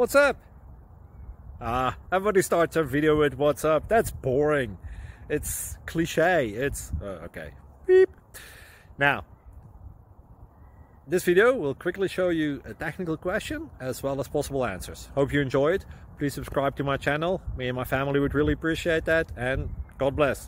What's up? Everybody starts their video with what's up. That's boring. It's cliche. It's okay. Beep. Now, this video will quickly show you a technical question as well as possible answers. Hope you enjoyed. Please subscribe to my channel. Me and my family would really appreciate that, and God bless.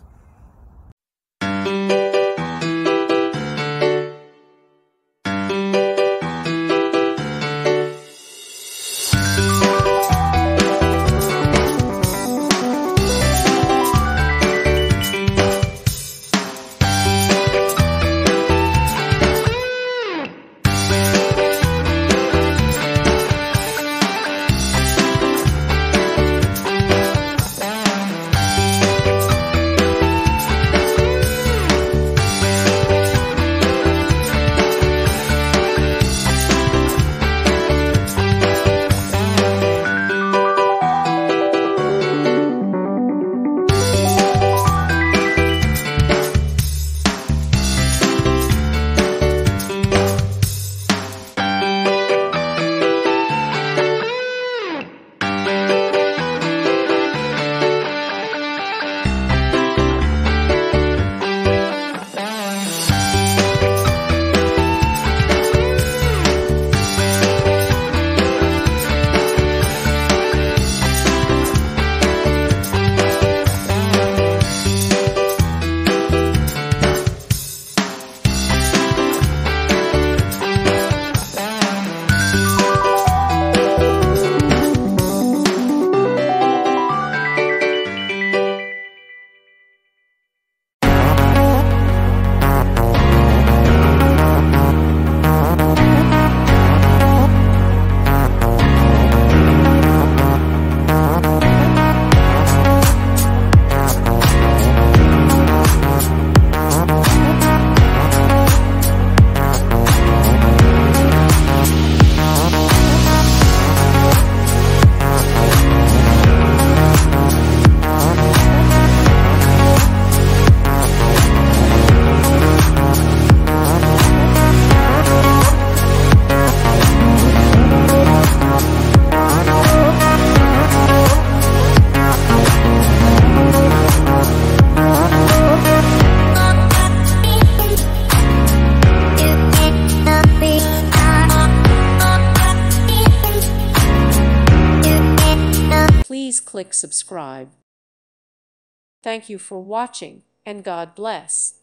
Please click subscribe. Thank you for watching, and God bless.